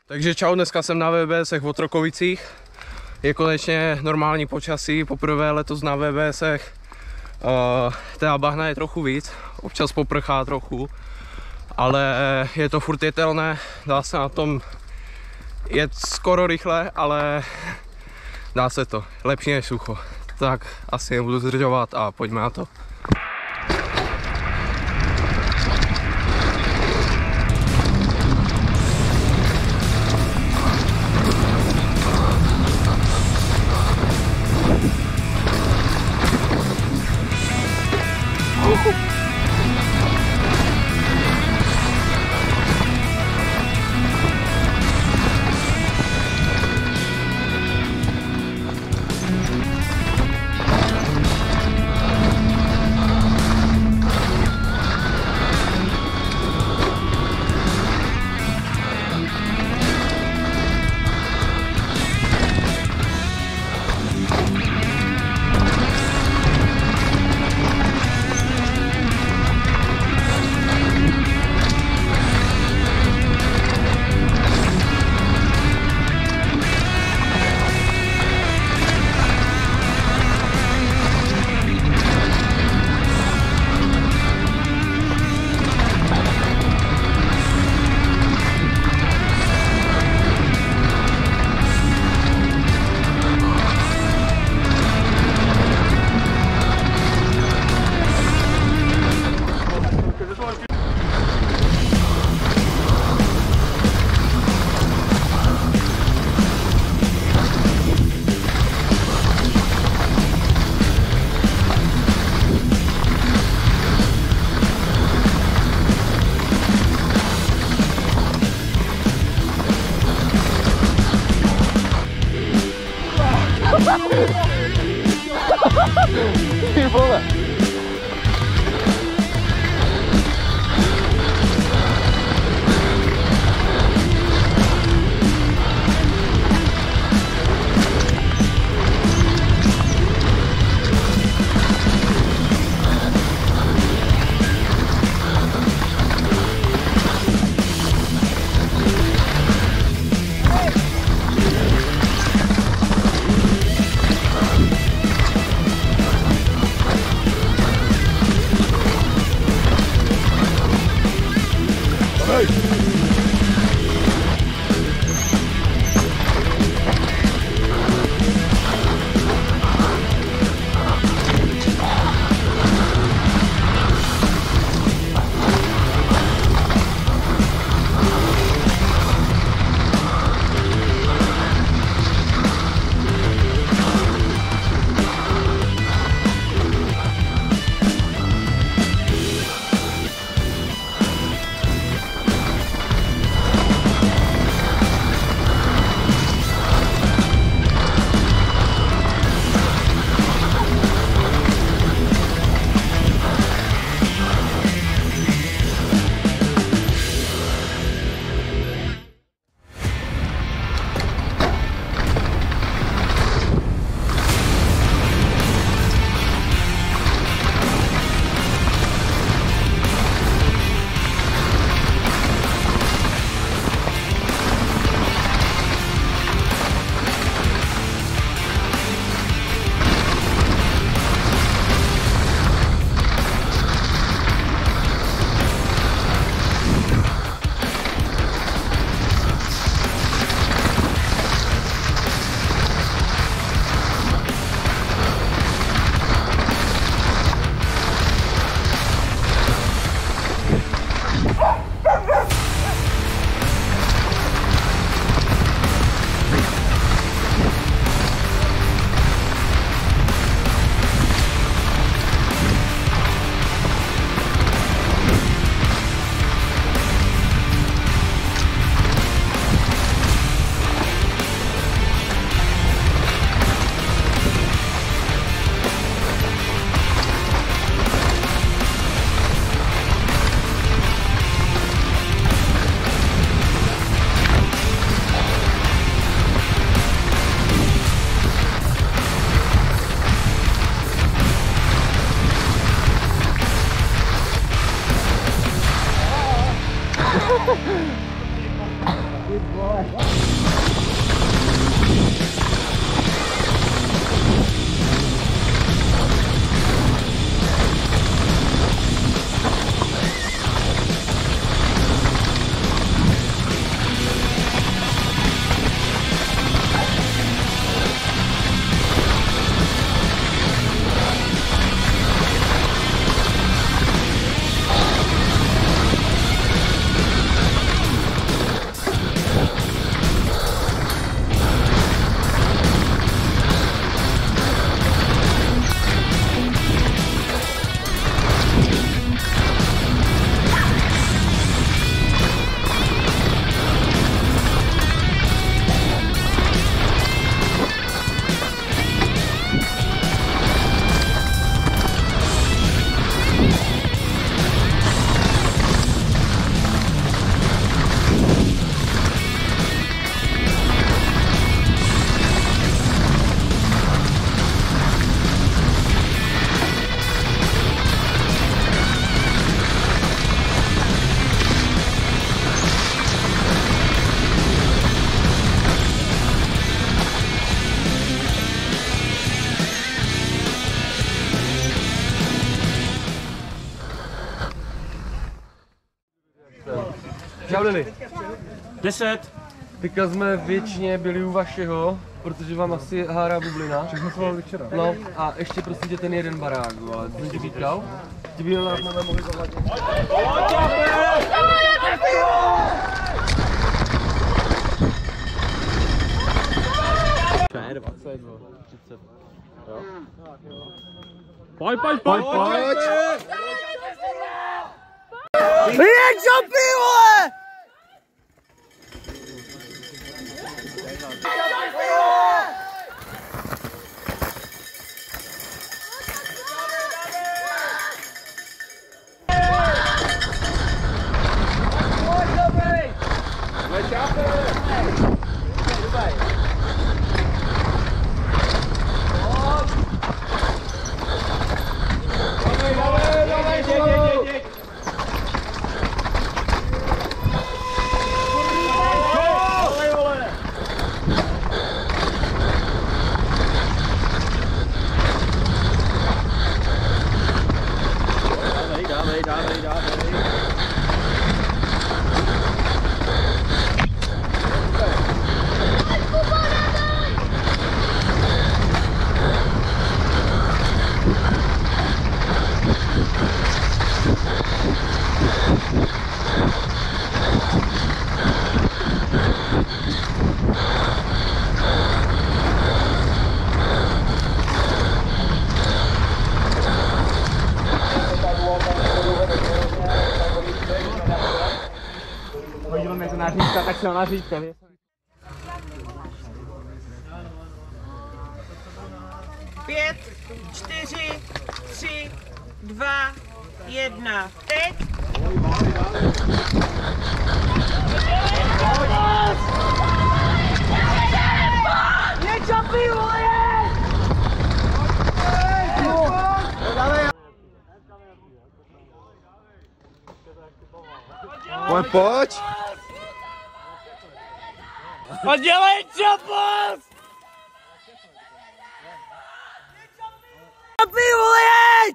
Takže čau, dneska jsem na VBSech v Otrokovicích. Je konečně normální počasí, poprvé letos na VBSech. Teda bahna je trochu víc, občas poprchá trochu, ale je to furt jetelné, dá se na tom jet skoro rychle, ale dá se to, lepší než sucho. Tak asi nebudu zdržovat a pojďme na to. Ty vole. Čau Lili. 10. Teďka jsme většině byli u vašeho, protože vám asi hárá bublina. Všechno to včera. No a ještě prosím tě ten jeden barák, ale jsem ti říkal. Ti by nás mohli zahladit. Pojď! Je čapí, vole! Tak se ona říká. 5, 4, 3, 2, 1. Teď! Je čapí, vole! Pojď! A dělej čapos! Čapí, vole, jeď!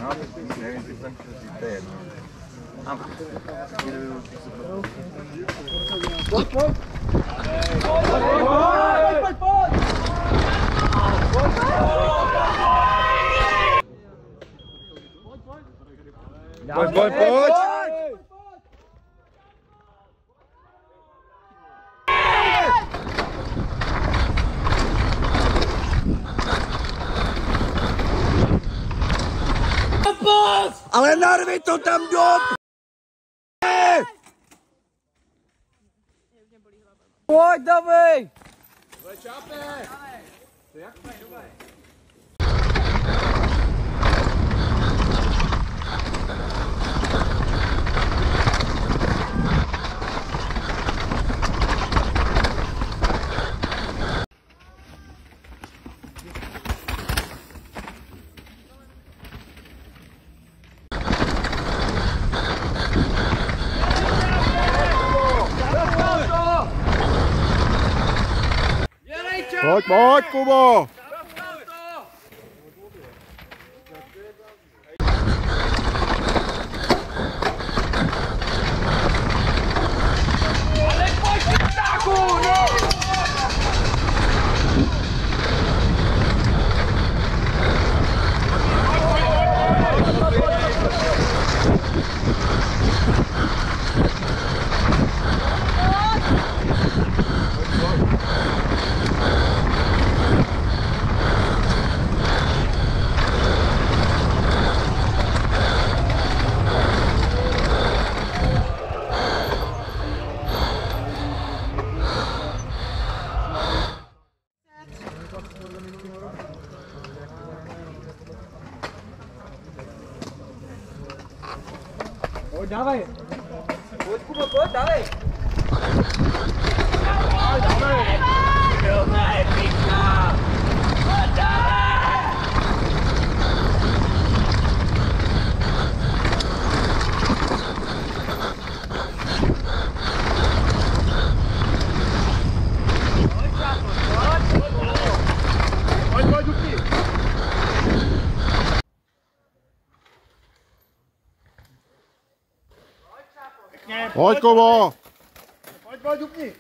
Pojď! Ale narvi to tam do Pojď, Davej! Pojď, Kubo! Dávej! Pojď, Kubo, pojď, dávej! Pojď, Kubo! Pojď, dupni!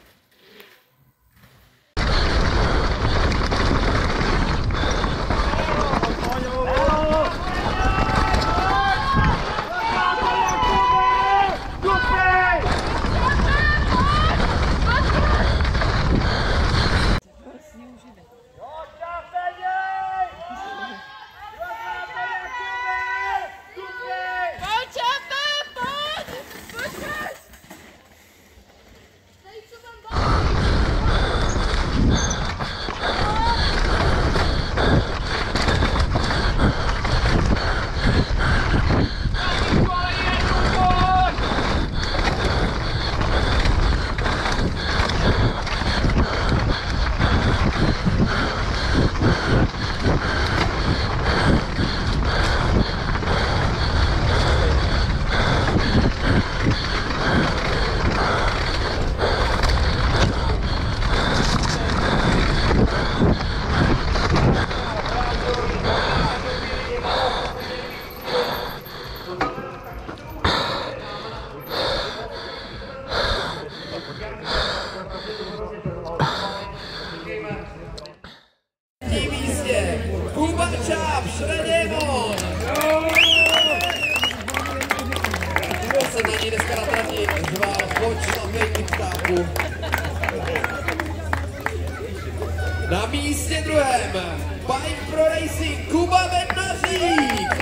Na místě druhém Bike Pro Racing Kuba Bednařík.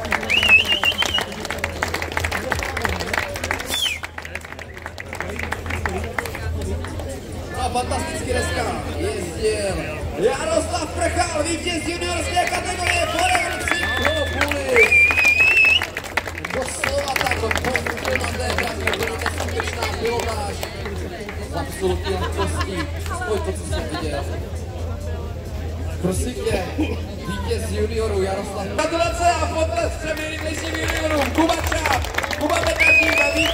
A fantasticky dneska jezdil Jaroslav Prchal, vítěz juniorské kategorie Forever Cyclopolis. Doslova tak pozdě na té trati, byla ta skutečná pilotáž. Absolutně rychlostí, aspoň to, co jsem viděl. Prosím tě, vítěz juniorů Jaroslav. Gratulace a potlesk třemi rychlejším juniorům. Kuba Čáp, Kuba Bednařík a vítěz